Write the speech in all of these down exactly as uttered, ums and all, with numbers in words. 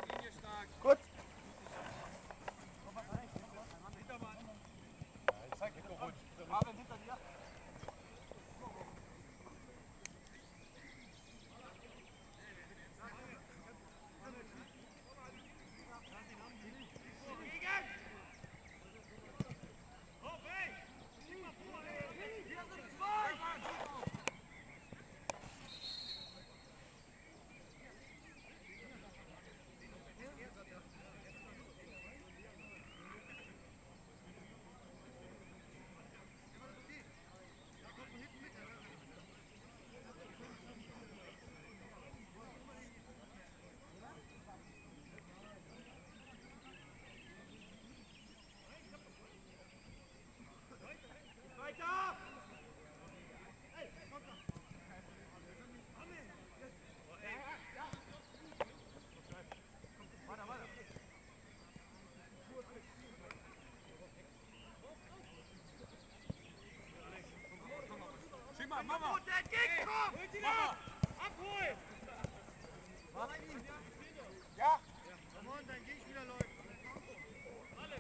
Gut. Marvin, hinter dir. Mama! Der entgegenkommt! Holt ihn ab! Abholen! Mach ihn! Ja! Komm on, dein Gegenspieler läuft! Alex!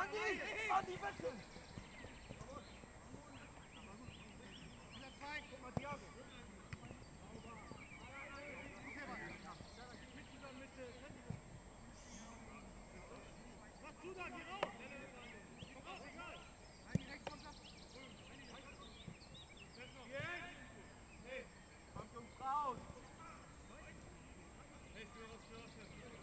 Andi! Andi, bitte! Wieder zwei, guck mal, Thiago. Was du da, geh raus! Komm raus, egal! Ein direkt runter. Hey, kommt Jungs raus! Hey, für was, für was,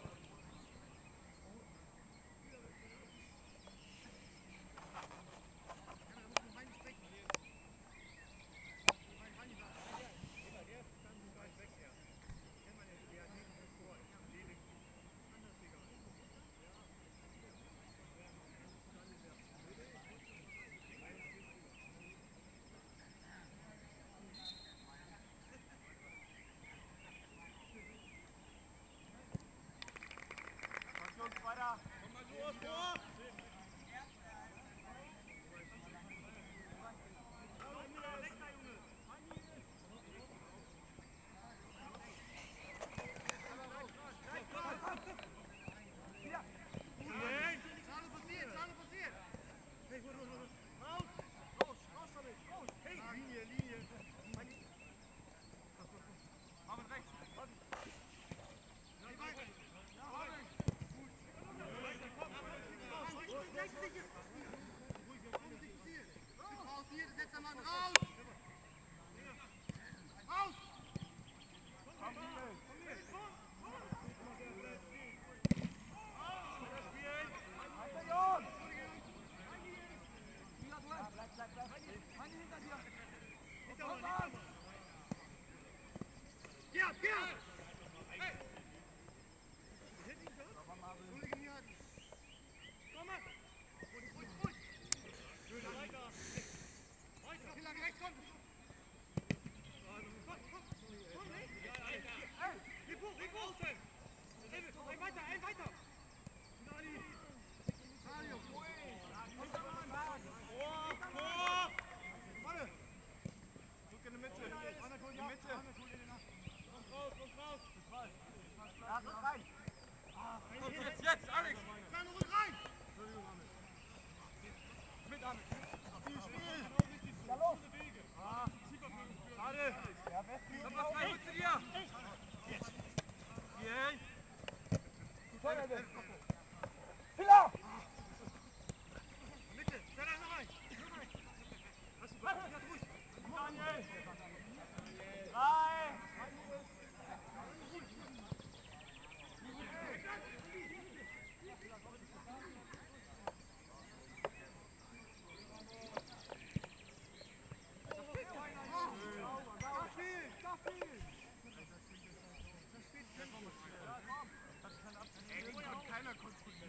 weiter! Komm mal los, vor! Ja, ja! Hey! Komm mal! Ruhig, ruhig, ruhig! Weiter! Weiter! Wie lange rechts kommt? Komm, komm! Komm, ey! Hey! Rico, Rico! Ein weiter, ein weiter! Nani! Mario! Vor, vor! Warte! Drück in die Mitte! In die Mitte! Kommt raus, kommt raus! Ja, komm rein! Kommt jetzt, jetzt, Alex! Kleine Runde rein! Mit Alex! Spiel, Spiel! Ja, los! Warte! Komm mal frei, holst du dir! Hier! Hiller! Mitte! Stell einer rein! Hast du was? Ja, ruhig! Daniel! Drei! Keiner kontrolliert.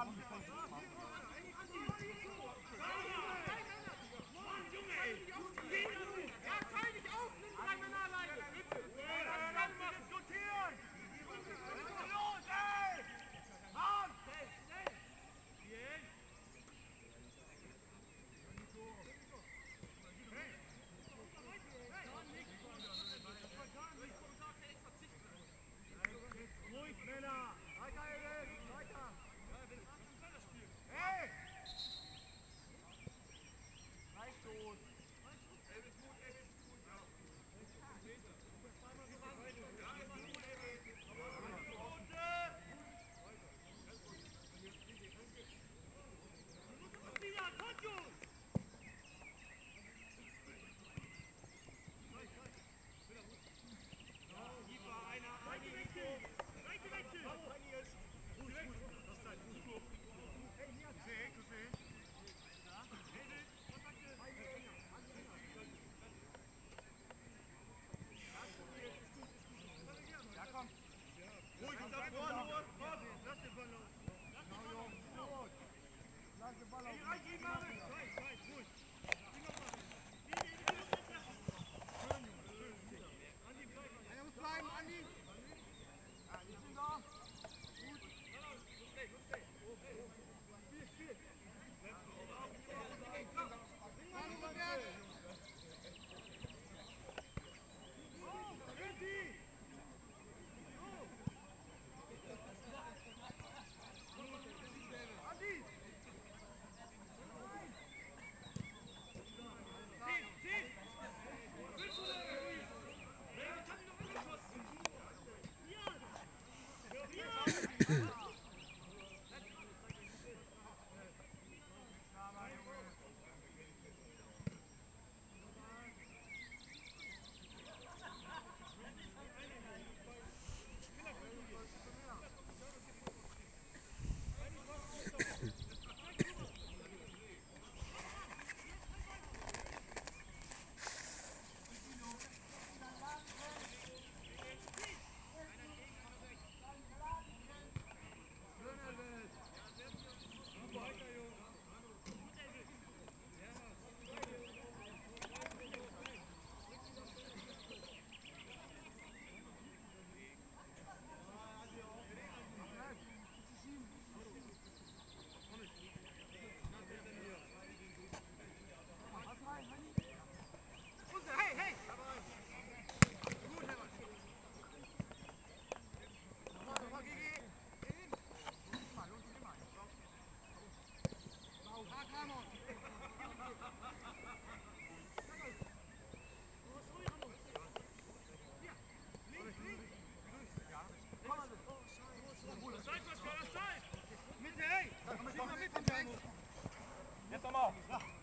Jetzt nochmal.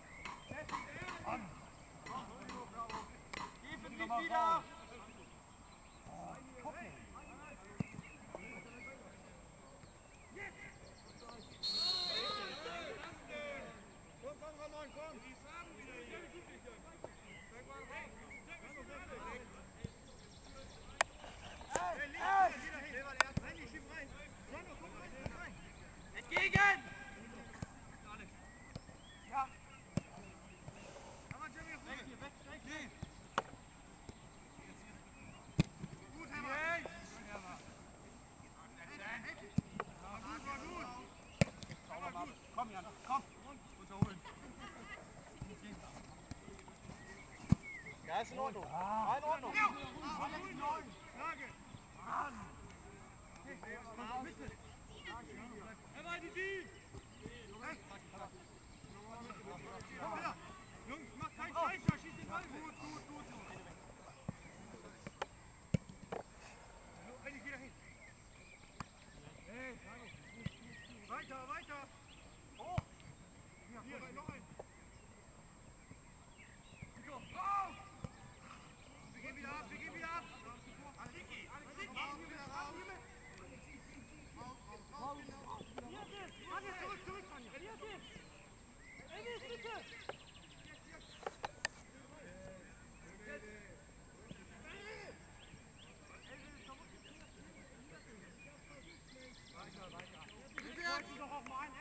An. Geben nicht wieder. Komm, komm, Ramon, komm. Entgegen! Ja. Weg hier, weg, weg, weg. Gut, Hermann. War gut, war gut. War gut. Komm, Jan, komm. Unterholen. Ja, ist in Ordnung. Ah, in Ordnung. Ja, alles in Ordnung. Lage. Mann. Bitte. Er war die Deal. Jungs, macht keinen Scheißer, schießt den Ball. Gut, gut, gut. Eigentlich wieder hin. Hey, weiter, weiter. Oh. Hier, hier, noch ein. Nico, raus. Wir gehen wieder ab, wir gehen wieder ab. Aliki, Aliki, raus, wieder raus. Raus, raus, raus. Anja, zurück, zurück, Anja. Elvis, bitte. Weiter, weiter. Wir wollten doch auch mal einen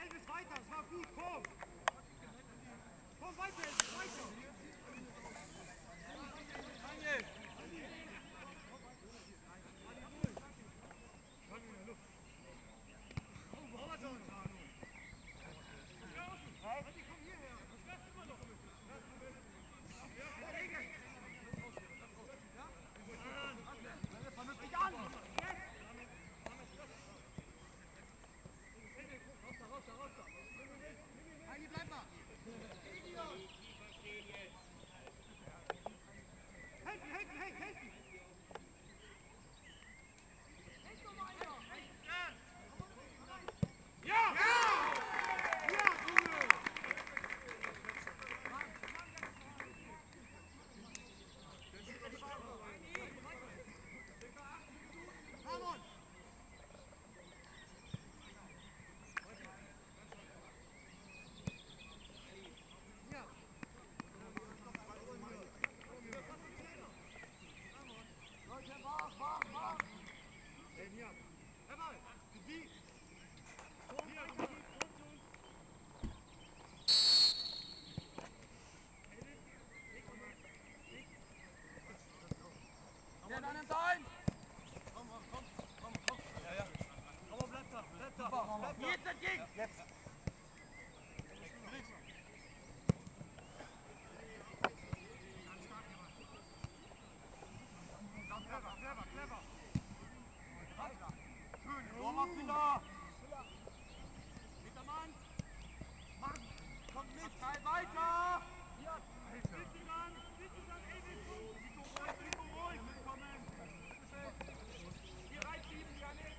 Jetzt entgegen! Jetzt! Clever, clever, clever! Schön, Torwartspieler! Hintermann! Mann! Kommt nicht! Pascal, weiter! Hier reinschieben, Janik!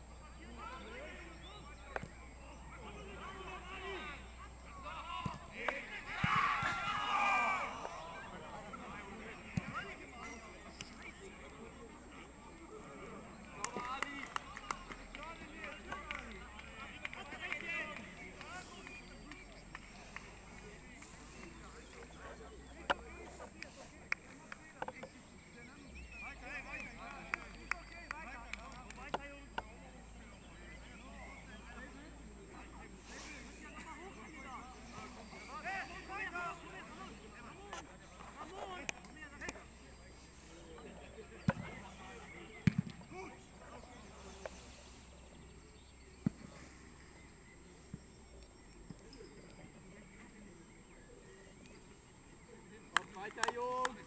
Weiter, Jungs!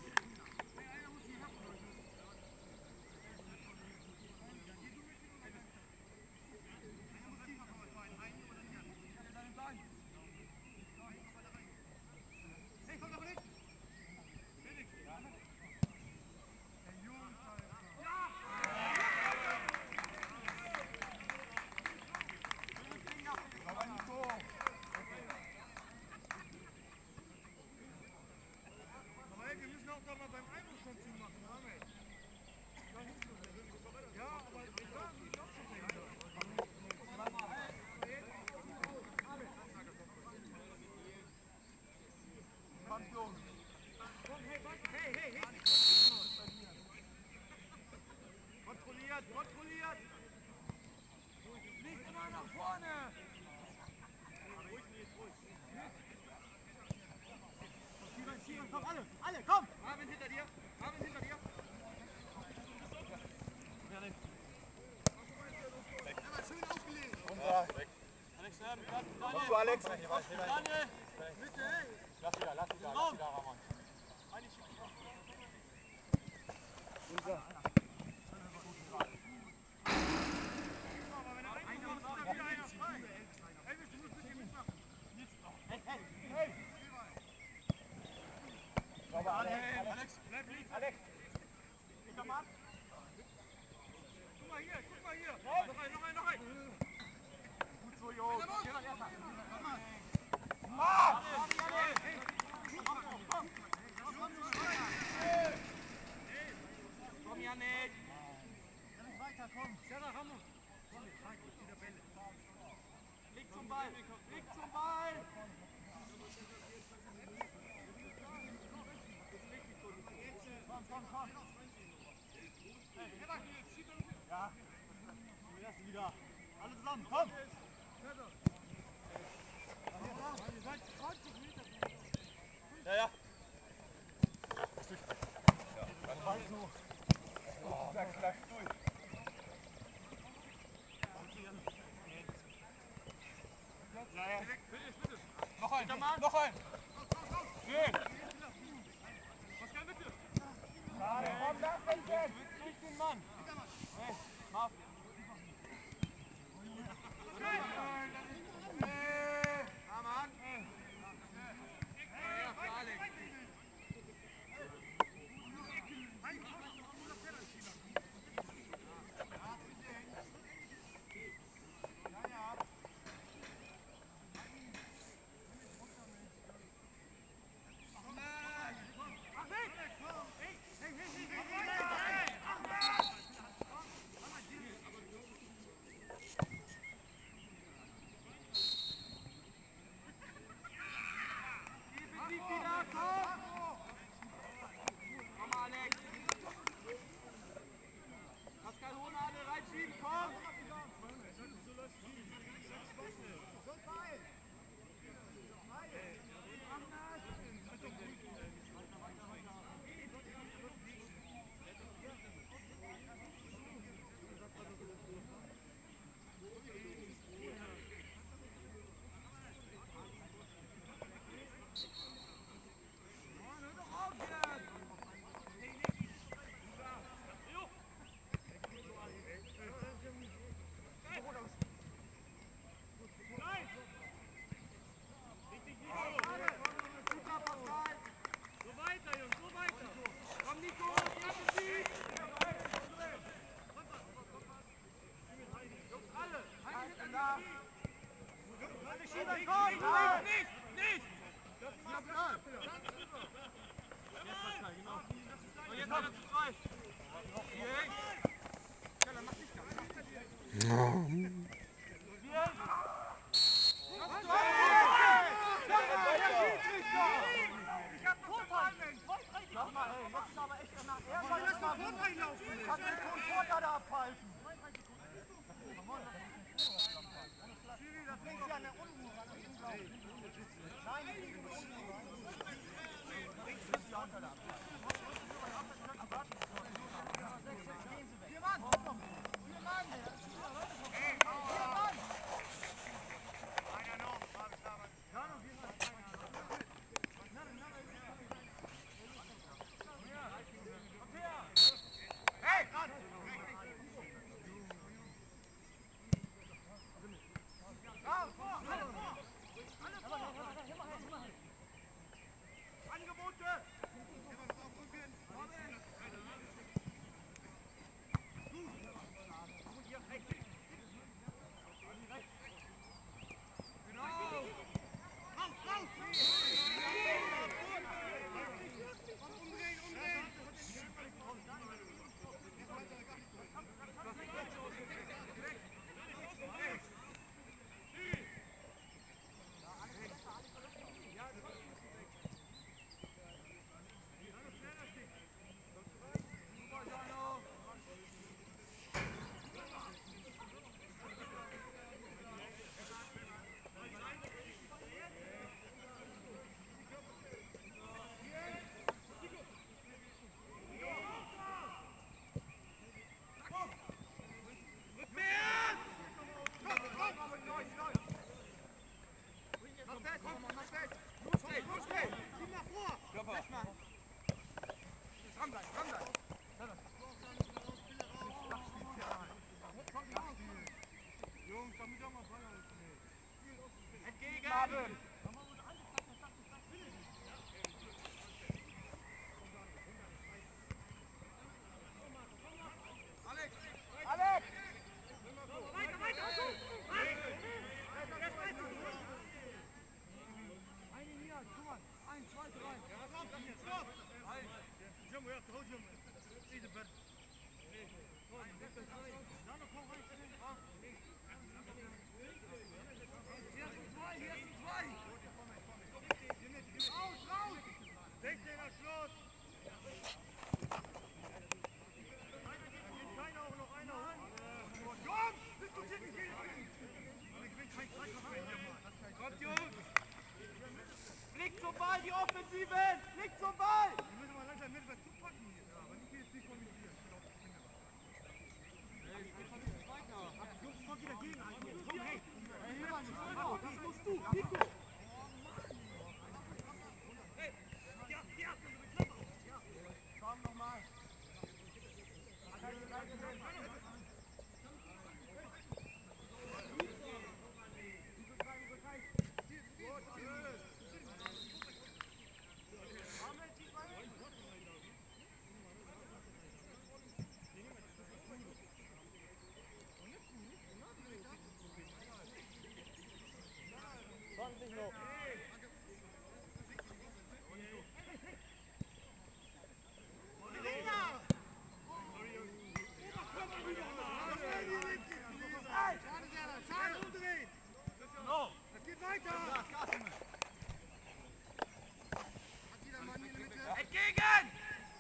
Kontrolliert, kontrolliert! Nicht immer nach vorne! Ruhig, ruhig. Schieben, schieben, komm, alle, alle, komm! Marvin hinter dir, Marvin hinter dir! Ja, nicht. Schön aufgelegt! Unser. Alex, Daniel! Kommst du, Alex? Daniel! Mitte, hey! Lass wieder, lass wieder, lass wieder, Ramon. Unser. Alex, Alex, komm ab. Guck mal hier, guck mal hier. Noch ein, noch ein, noch ein. Gut so, Jungs. Mann! Komm, Janik. Weiter, komm. Sarah, Ramon. Komm, wieder Bälle. Leg zum Ball, leg zum Ball. Komm, komm, komm. Ja. Wir lassen wieder. Alle zusammen, komm. Ja, ja. Ist durch. Ja, dann halt so. Oh, da klatscht durch. Ja, ja. Noch ein, noch ein. Schön. Pascal, bitte. Komm, lass den jetzt. Durch den Mann. Hey, Marv. Komm an. Ja, für Alex. Blick zum Ball, die Offensiven! Blick zum Ball! Wir müssen mal langsam mit was zupacken hier. Aber nicht jetzt nicht kommentieren. Jungs, kommt wieder gegen einen. Komm, hey! Das musst du, Nico! Hey! Ja, ja! Komm nochmal! zwanzig noch. Es geht weiter. Entgegen!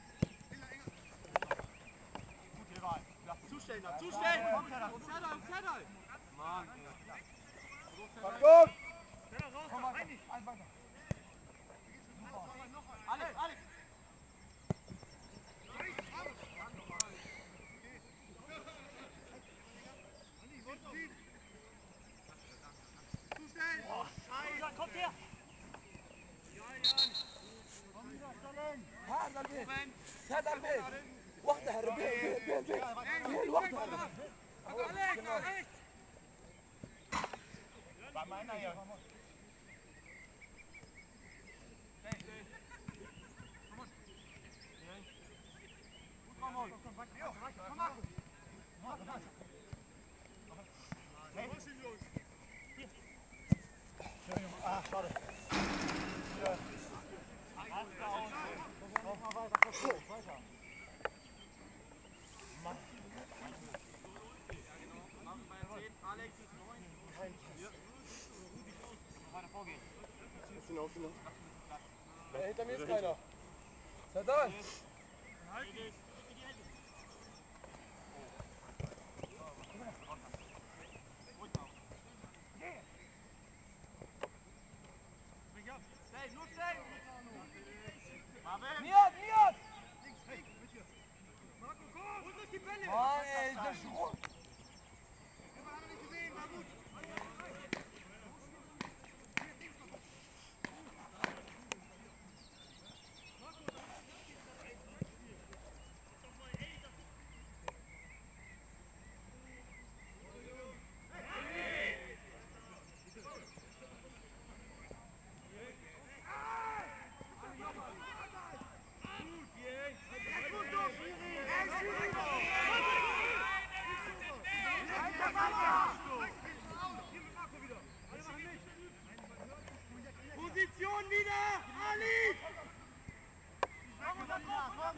Gut, Rival. Zustellen, zustellen! Zerdal, Zerdal! Mann, gut! Komm mal, ein weiter. Alex, Alex! Zustellen! Oh, Scheiße! Kommt her! Ja, Jan! Komm wieder, Stellen! هذا البيت هذا البيت وحده البيت بيت بيت بيت وحده عليك عليك bei meiner hier Ah, schade. Ja. Weiter, weiter. Alex ist neun. Ja. Weiter vorgehen. Ist hinaus, hinaus. Ja, hinter mir ist keiner. Seid da! Halt dich. Stay, nur stay! Marvin! Niat, Niat! Marco, komm! Wo sind die Bälle? Mann, ey, der Schrott! Wir haben ihn nicht gesehen, war gut! Position wieder! Ali! Komm, komm, komm!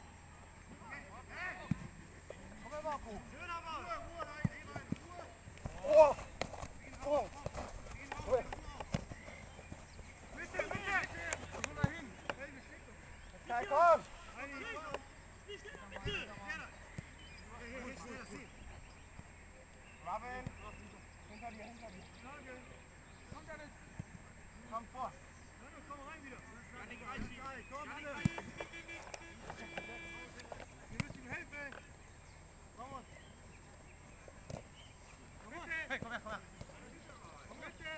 Komm her, Marco! Schöner Ball! Ruhe, Ruhe, Ruhe! Oh! Oh! Komm her! Bitte, bitte! Wo soll er hin? Ja, komm! Bitte! Marvin! Hinter dir, hinter dir! Kommt er nicht? Komm vor! Komm rein wieder! Komm, alle! Wir müssen ihm helfen! Komm! Bitte! Hey, komm her, komm her! Komm bitte!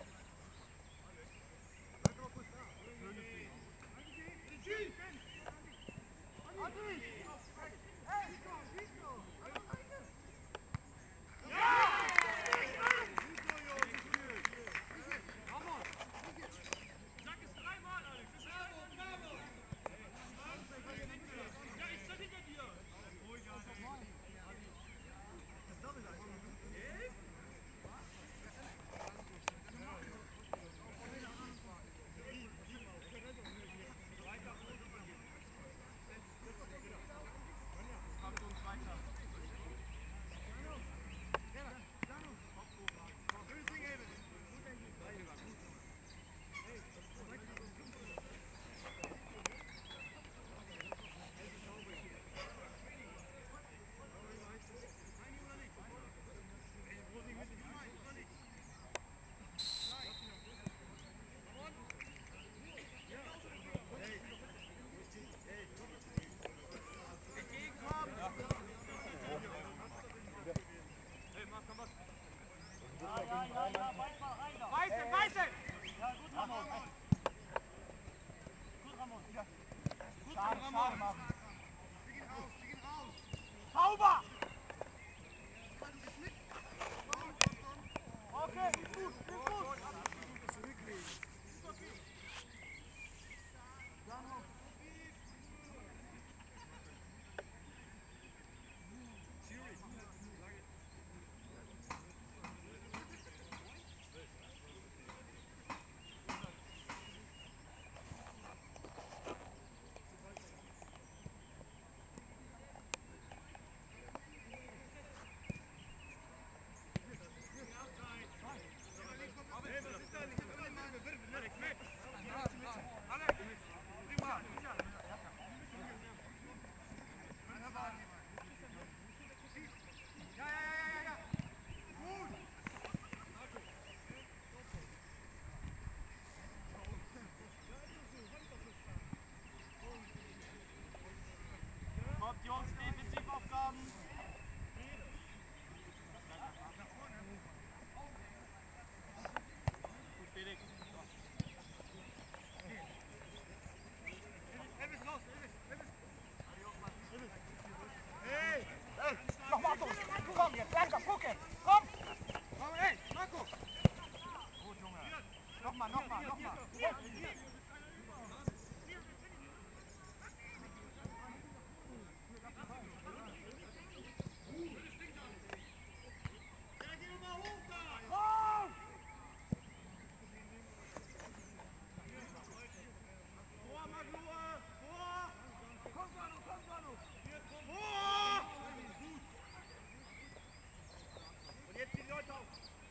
Bleib mal kurz da! Andi! Hey! Ja! Sag es dreimal, Alex! Ja, ich stand hinter dir! Weißen, Weißen! Ja, gut, Ramon. Gut, Ramon. Ja. Gut, Schade, Ramon. schade, Marvin! Wir gehen raus, wir gehen raus! Sauber! Okay, gut, gut, gut! Kommt, Jungs, Defensivaufgaben! Gut, Felix. Elvis raus, Elvis, Elvis! Hey! Hey! Nochmal durch! Komm jetzt, Berger, guck jetzt! Komm! Komm, ey, Marco! Gut, Junge! Nochmal, nochmal, nochmal! Und jetzt die Leute auf.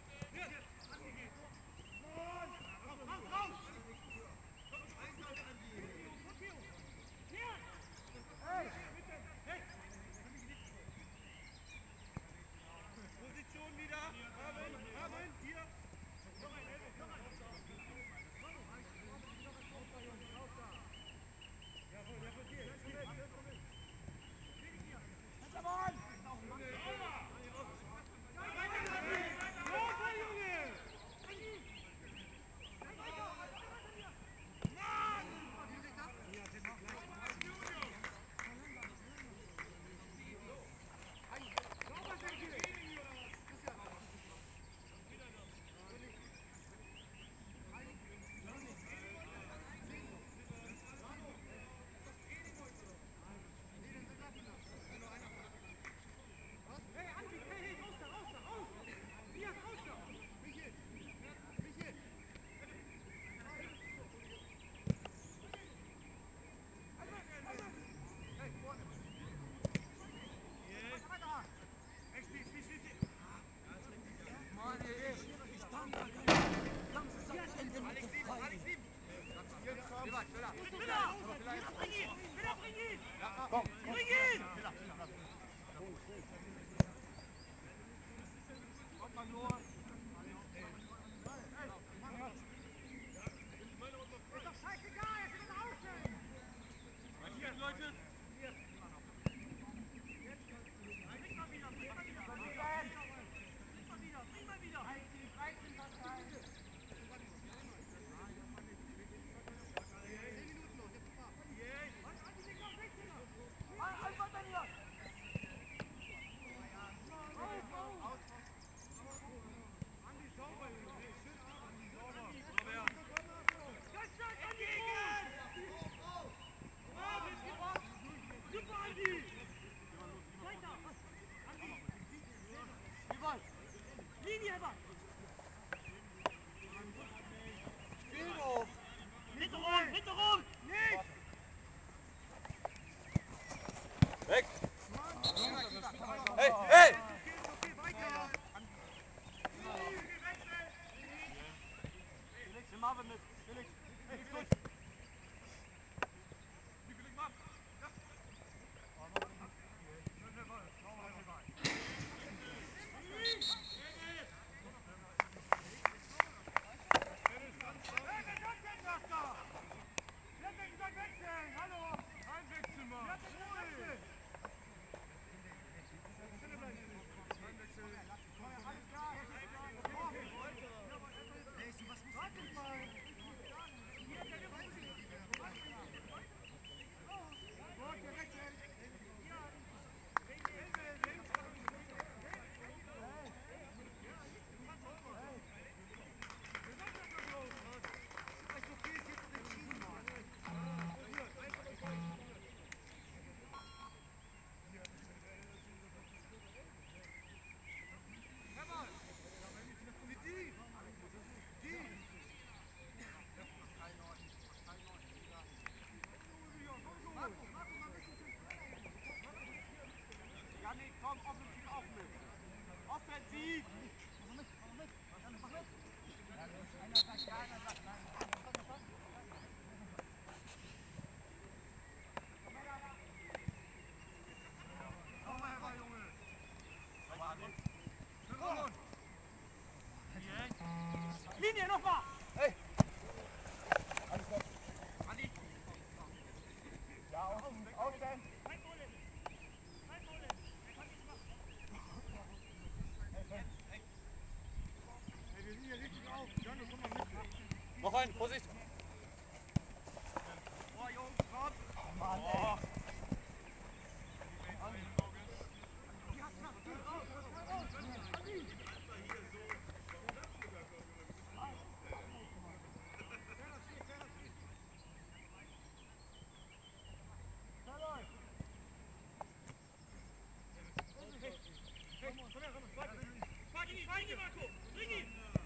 Komm. Bring ihn! Kommt mal nur. Ist doch scheißegal, jetzt sind wir außen! Markiert, Leute! Bring mal wieder, bring mal wieder! Bring mal wieder, bring mal wieder! dreizehn, was rein! Linie, Heber! Spiel auf! Hinter rum, hinter rum! Nicht! Weg! Hey, hey! Felix, nimm Marvin mit. Felix, Felix, durch! Janik, komm, offensiv auch mit. Offensiv! Linie, nochmal! Hey! Alles gut. Andi! Ja, außen, außen! Noch ein, Vorsicht! Oh, Jungs, komm! Oh Mann, Oh. Bring ihn, Marco! Bring ihn!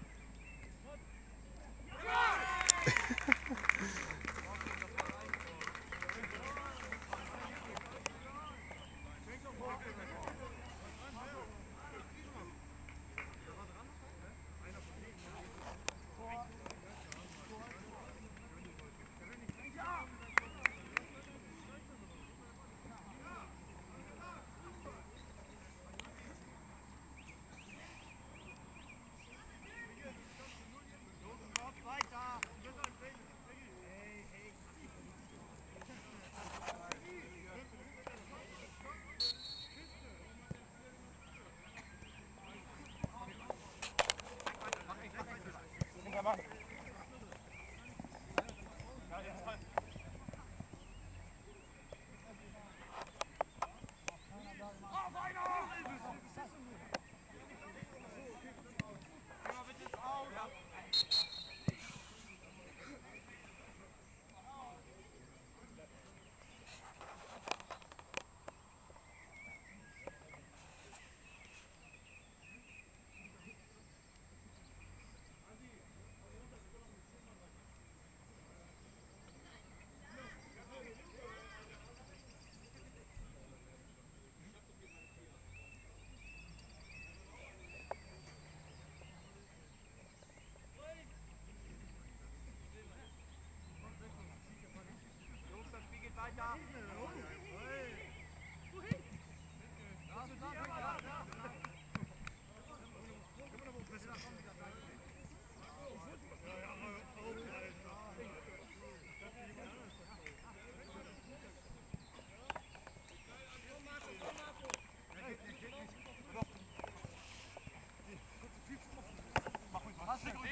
Mann!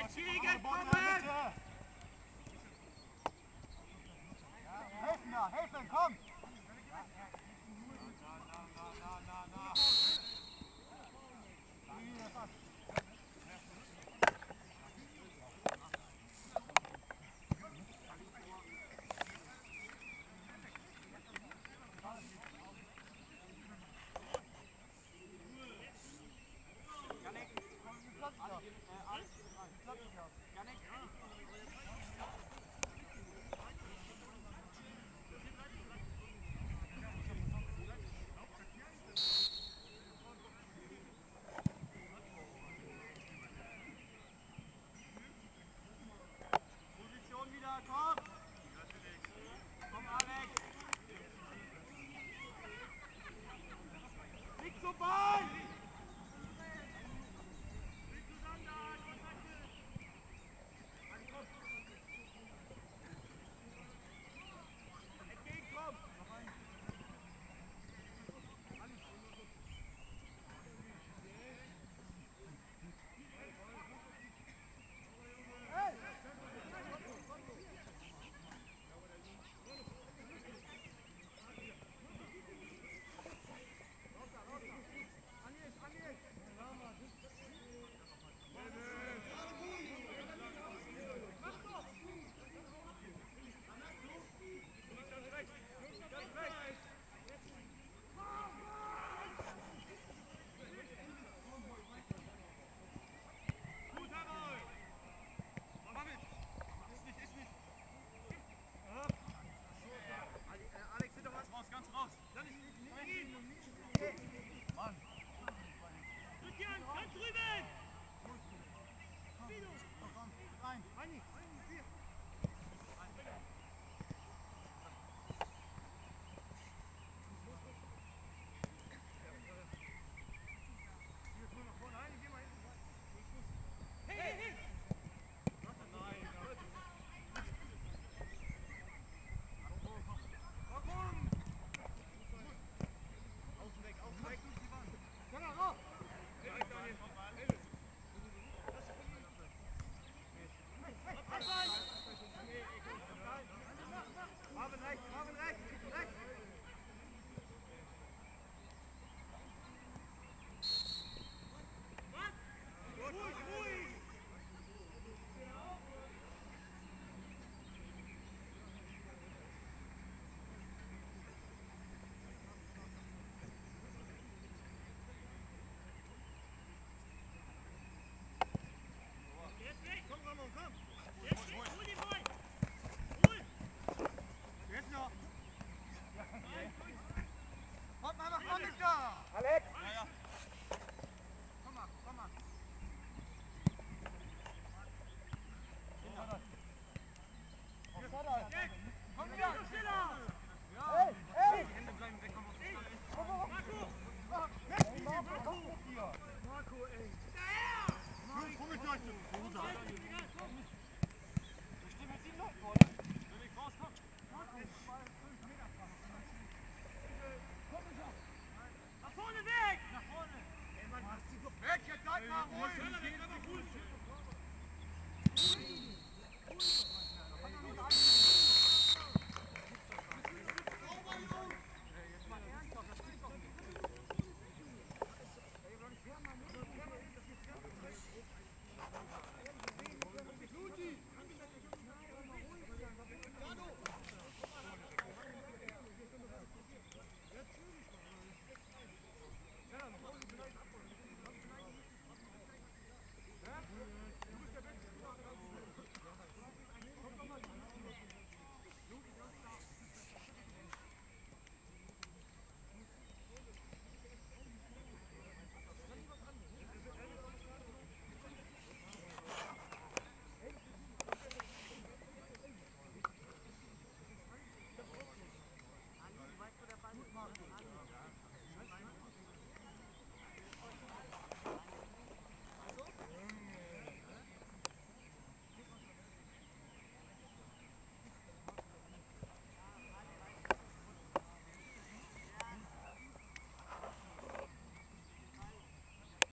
Jetzt Schwiegen, kommen! Helfen da, helfen, komm! Position wieder, komm! Komm, Alex! Nicht so bald!